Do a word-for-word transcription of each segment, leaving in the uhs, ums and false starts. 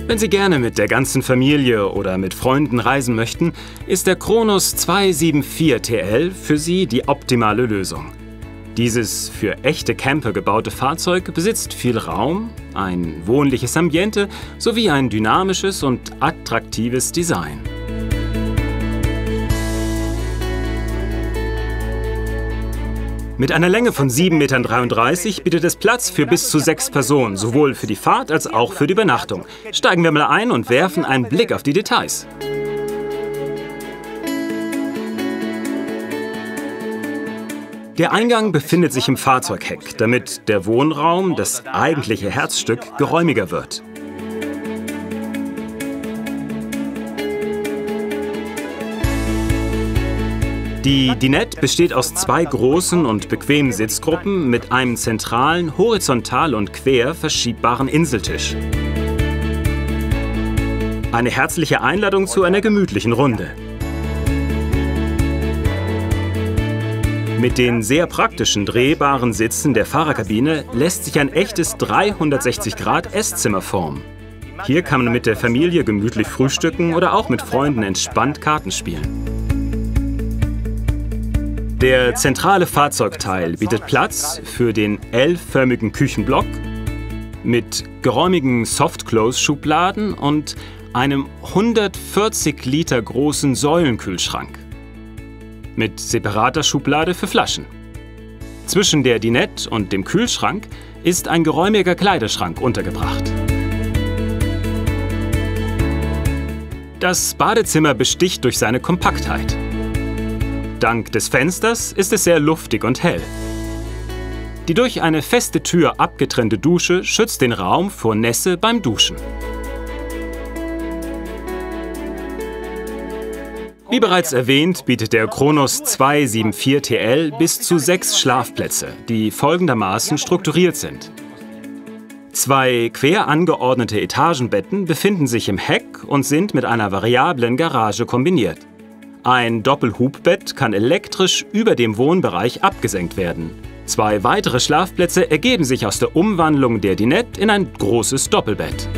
Wenn Sie gerne mit der ganzen Familie oder mit Freunden reisen möchten, ist der Kronos zweihundertvierundsiebzig T L für Sie die optimale Lösung. Dieses für echte Camper gebaute Fahrzeug besitzt viel Raum, ein wohnliches Ambiente sowie ein dynamisches und attraktives Design. Mit einer Länge von sieben Komma dreiunddreißig Metern bietet es Platz für bis zu sechs Personen, sowohl für die Fahrt als auch für die Übernachtung. Steigen wir mal ein und werfen einen Blick auf die Details. Der Eingang befindet sich im Fahrzeugheck, damit der Wohnraum, das eigentliche Herzstück, geräumiger wird. Die Dinette besteht aus zwei großen und bequemen Sitzgruppen mit einem zentralen, horizontal und quer verschiebbaren Inseltisch. Eine herzliche Einladung zu einer gemütlichen Runde. Mit den sehr praktischen drehbaren Sitzen der Fahrerkabine lässt sich ein echtes dreihundertsechzig Grad Esszimmer formen. Hier kann man mit der Familie gemütlich frühstücken oder auch mit Freunden entspannt Karten spielen. Der zentrale Fahrzeugteil bietet Platz für den L-förmigen Küchenblock mit geräumigen Soft-Close-Schubladen und einem hundertvierzig Liter großen Säulenkühlschrank mit separater Schublade für Flaschen. Zwischen der Dinette und dem Kühlschrank ist ein geräumiger Kleiderschrank untergebracht. Das Badezimmer besticht durch seine Kompaktheit. Dank des Fensters ist es sehr luftig und hell. Die durch eine feste Tür abgetrennte Dusche schützt den Raum vor Nässe beim Duschen. Wie bereits erwähnt, bietet der Kronos zweihundertvierundsiebzig T L bis zu sechs Schlafplätze, die folgendermaßen strukturiert sind. Zwei quer angeordnete Etagenbetten befinden sich im Heck und sind mit einer variablen Garage kombiniert. Ein Doppelhubbett kann elektrisch über dem Wohnbereich abgesenkt werden. Zwei weitere Schlafplätze ergeben sich aus der Umwandlung der Dinette in ein großes Doppelbett.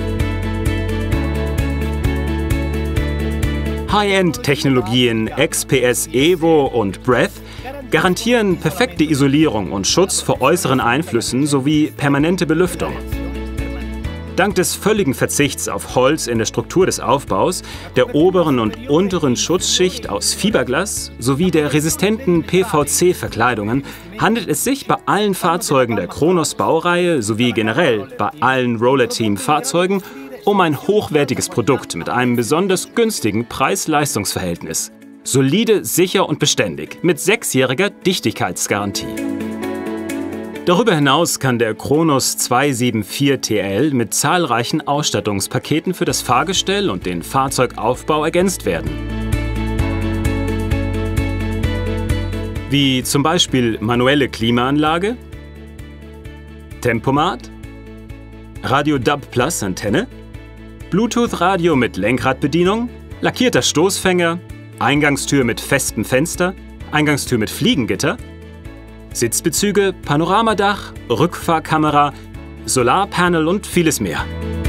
High-End-Technologien X P S Evo und Breath garantieren perfekte Isolierung und Schutz vor äußeren Einflüssen sowie permanente Belüftung. Dank des völligen Verzichts auf Holz in der Struktur des Aufbaus, der oberen und unteren Schutzschicht aus Fiberglas sowie der resistenten P V C-Verkleidungen handelt es sich bei allen Fahrzeugen der Kronos-Baureihe sowie generell bei allen Roller-Team-Fahrzeugen um ein hochwertiges Produkt mit einem besonders günstigen Preis-Leistungs-Verhältnis. Solide, sicher und beständig mit sechsjähriger Dichtigkeitsgarantie. Darüber hinaus kann der Kronos zweihundertvierundsiebzig T L mit zahlreichen Ausstattungspaketen für das Fahrgestell und den Fahrzeugaufbau ergänzt werden. Wie zum Beispiel manuelle Klimaanlage, Tempomat, Radio D A B Plus Antenne, Bluetooth-Radio mit Lenkradbedienung, lackierter Stoßfänger, Eingangstür mit festem Fenster, Eingangstür mit Fliegengitter, Sitzbezüge, Panoramadach, Rückfahrkamera, Solarpanel und vieles mehr.